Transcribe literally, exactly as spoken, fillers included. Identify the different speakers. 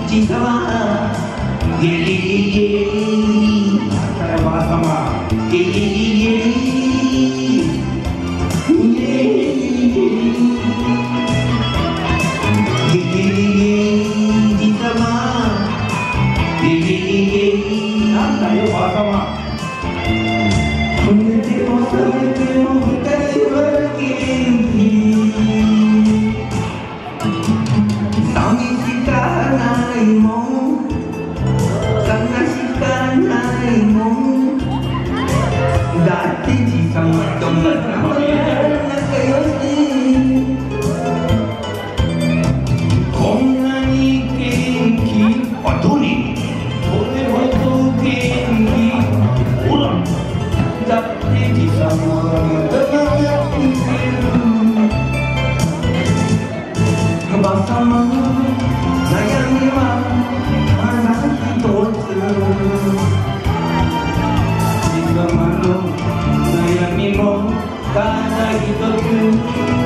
Speaker 1: じさまゲリゲリ
Speaker 2: おばあ様
Speaker 1: ゲリゲリゲリゲリゲリじさまゲリゲリ
Speaker 2: なんだよおばあ様
Speaker 1: 寝ても覚めても二人は元気寂しかないもん悲しかないもんだってじさまとまたま仲良しこんなに元気あ、どれこれほど元気ほらだってじさまが悩んでるおばさまの悩みはただ一つじさまの悩みもただ一つ